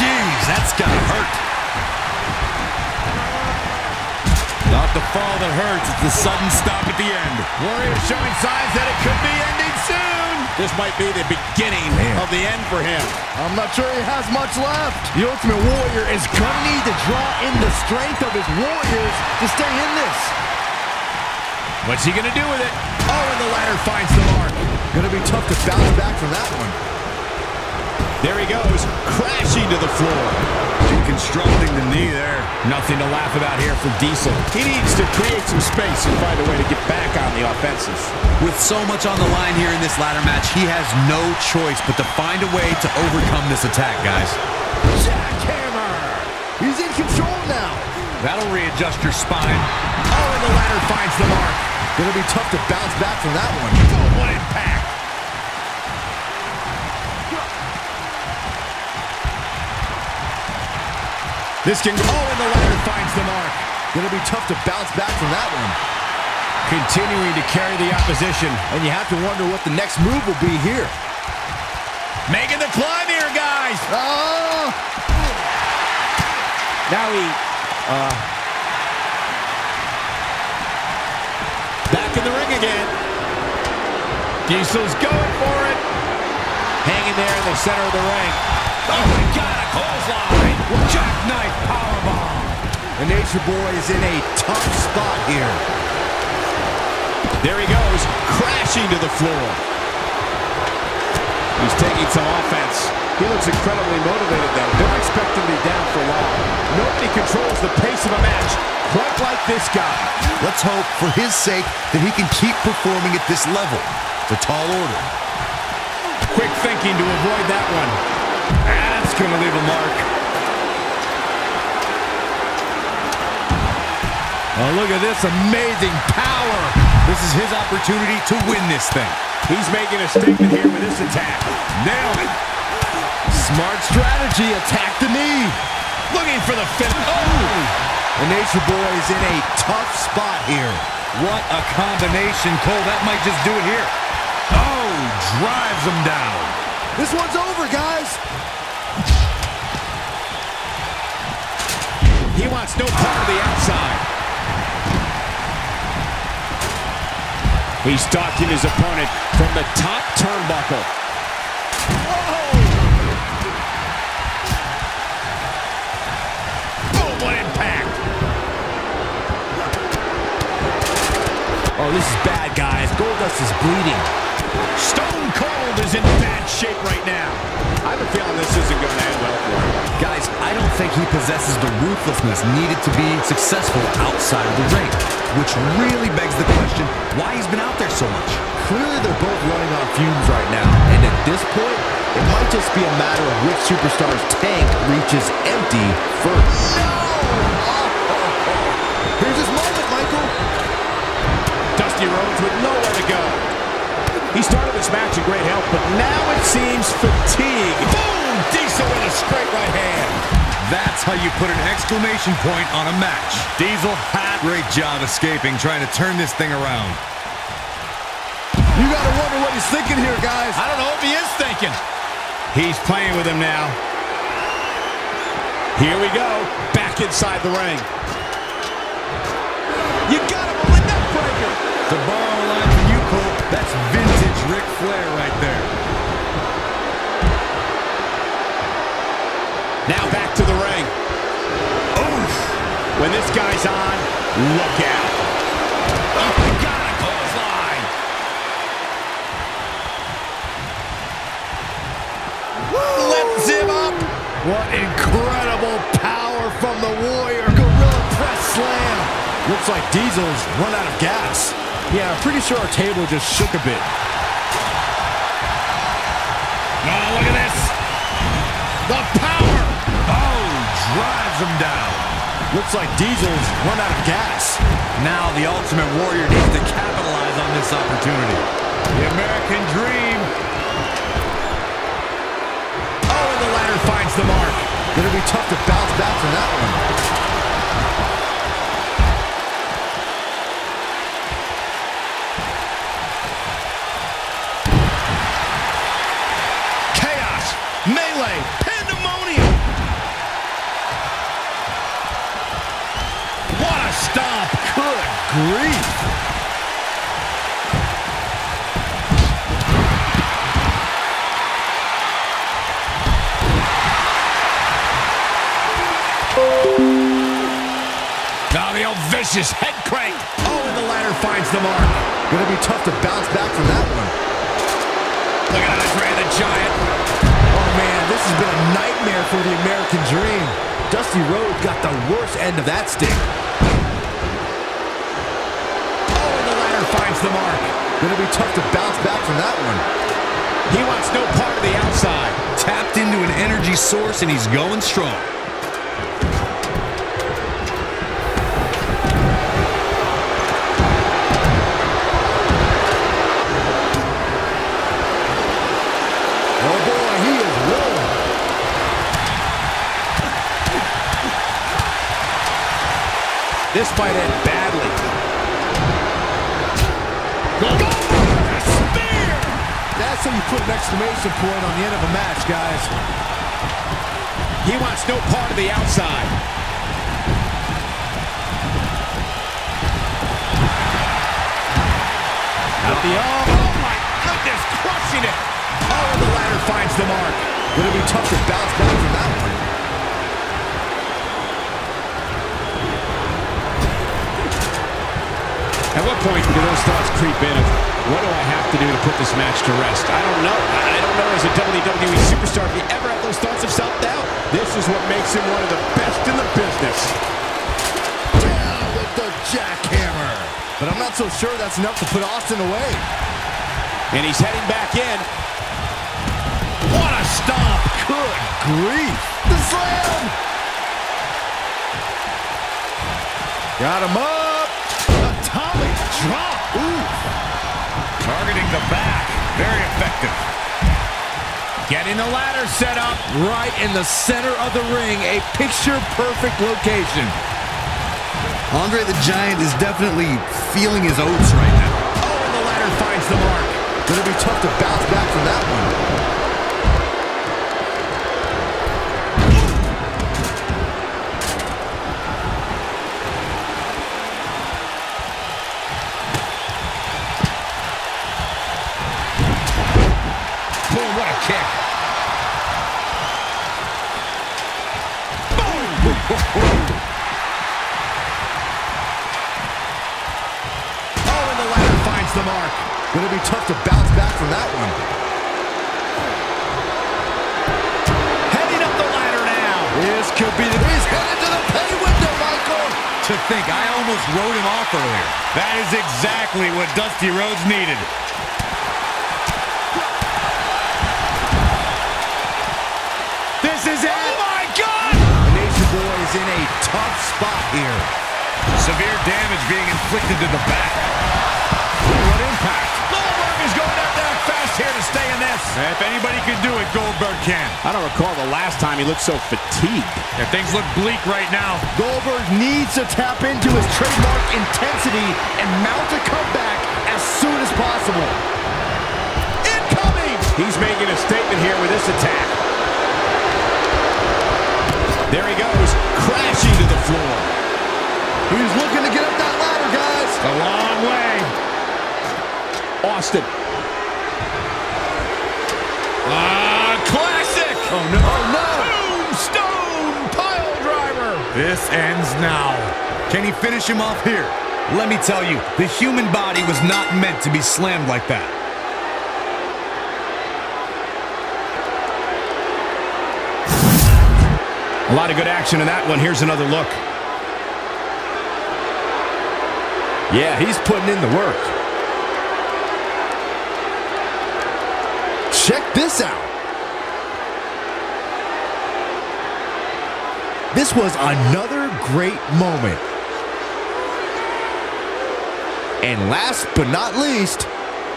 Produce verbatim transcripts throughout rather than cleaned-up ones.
Jeez, that's gotta hurt. Not the fall that hurts, it's the sudden stop at the end. Warrior showing signs that it could be ending soon. This might be the beginning Man. of the end for him. I'm not sure he has much left. The Ultimate Warrior is gonna need to draw in the strength of his warriors to stay in this. What's he gonna do with it? Oh, and the ladder finds the mark. Gonna be tough to bounce back from that one. There he goes, crashing to the floor. Deconstructing the knee there. Nothing to laugh about here for Diesel. He needs to create some space and find a way to get back on the offensive. With so much on the line here in this ladder match, he has no choice but to find a way to overcome this attack, guys. Jackhammer! He's in control now. That'll readjust your spine. Oh, and the ladder finds the mark. Gonna be tough to bounce back from that one. Boom, what impact! This can go. Oh, and the ladder finds the mark. Gonna be tough to bounce back from that one. Continuing to carry the opposition. And you have to wonder what the next move will be here. Making the climb here, guys. Oh! Now he, uh... back in the ring again. Diesel's going for it. Hanging there in the center of the ring. Oh, my God, a clothesline. Jackknife powerbomb. The Nature Boy is in a tough spot here. There he goes, crashing to the floor. He's taking some offense. He looks incredibly motivated, though. Don't expect him to be down for long. Nobody controls the pace of a match quite like this guy. Let's hope, for his sake, that he can keep performing at this level. It's a tall order. Quick thinking to avoid that one. That's going to leave a mark. Oh, look at this amazing power. This is his opportunity to win this thing. He's making a statement here with this attack. Nailed it. Smart strategy. Attack the knee. Looking for the finish. Oh! The Nature Boy is in a tough spot here. What a combination, Cole. That might just do it here. Oh, drives him down. This one's over, guys. He wants no part of the outside. He's stalking his opponent from the top turnbuckle. Whoa! Boom, what impact! Oh, this is bad, guys. Goldust is bleeding. Stone Cold is in bad shape right now. I have a feeling this isn't going to end well for him. Guys, I don't think he possesses the ruthlessness needed to be successful outside of the ring, which really begs the question why he's been out there so much. Clearly, they're both running on fumes right now, and at this point, it might just be a matter of which superstar's tank reaches empty first. No! Oh, oh, oh. Here's his moment, Michael. Dusty Rhodes with nowhere to go. He started this match in great health, but now it seems fatigue. Boom! Diesel with a straight right hand. That's how you put an exclamation point on a match. Diesel had a great job escaping, trying to turn this thing around. You gotta wonder what he's thinking here, guys. I don't know if he is thinking. He's playing with him now. Here we go. Back inside the ring. You got him with the neck breaker. To borrow a line from you, Cole, that's vintage Ric Flair right there. Now back to the ring. Oof. When this guy's on, look out. Oh, my God, a clothesline. Lifts him up. What incredible power from the Warrior. Gorilla press slam. Looks like Diesel's run out of gas. Yeah, I'm pretty sure our table just shook a bit. Oh, look at this. The power. Oh, drives him down. Looks like Diesel's run out of gas. Now the Ultimate Warrior needs to capitalize on this opportunity. The American Dream. Oh, and the ladder finds the mark. Gonna be tough to bounce back from that one. Chaos, melee, pandemonium. stomp. Good grief. Now the old vicious head crank. Oh, and the ladder finds the mark. Gonna be tough to bounce back from that one. Look at Andre the Giant. Oh, man, this has been a nightmare for the American Dream. Dusty Rhodes got the worst end of that stick. Oh, and the ladder finds the mark. Gonna be tough to bounce back from that one. He wants no part of the outside. Tapped into an energy source, and he's going strong. This might end badly. Spear! That's how you put an exclamation point on the end of a match, guys. He wants no part of the outside. Out the oh, oh my goodness, crushing it. Oh, and the ladder finds the mark. Gonna be tough to bounce back from that one. At what point do those thoughts creep in of, what do I have to do to put this match to rest? I don't know. I don't know as a W W E superstar if you ever have those thoughts of self-doubt. This is what makes him one of the best in the business. Down with the jackhammer. But I'm not so sure that's enough to put Austin away. And he's heading back in. What a stomp. Good grief. The slam. Got him up. Atomic drop. Ooh. Targeting the back. Very effective. Getting the ladder set up. Right in the center of the ring. A picture-perfect location. Andre the Giant is definitely feeling his oats right now. Oh, and the ladder finds the mark. Gonna be tough to bounce back from that one. Kick. Boom! Oh, and the ladder finds the mark. Gonna be tough to bounce back from that one. Heading up the ladder now. This could be the... He's headed to the pay window, Michael. To think, I almost wrote him off earlier. That is exactly what Dusty Rhodes needed. This is it. Oh, my God! The Nation Boy is in a tough spot here. Severe damage being inflicted to the back. What impact. Goldberg is going out there fast here to stay in this. If anybody can do it, Goldberg can. I don't recall the last time he looked so fatigued. Yeah, things look bleak right now. Goldberg needs to tap into his trademark intensity and mount a comeback as soon as possible. Incoming! He's making a statement here with this attack. There he goes, crashing to the floor. He's looking to get up that ladder, guys. A long way. Austin. Ah, uh, classic. Oh, no. Oh, no. Tombstone pile driver. This ends now. Can he finish him off here? Let me tell you, the human body was not meant to be slammed like that. A lot of good action in that one. Here's another look. Yeah, he's putting in the work. Check this out. This was another great moment. And last but not least,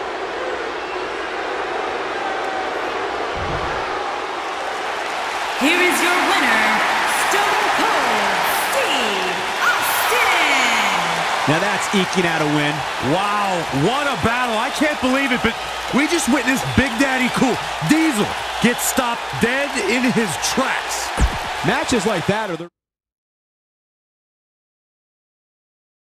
here is your winner, Stone Cold Steve Austin. Now that's eking out a win. Wow, what a battle. I can't believe it, but we just witnessed Big Daddy Cool Diesel get stopped dead in his tracks. Matches like that are the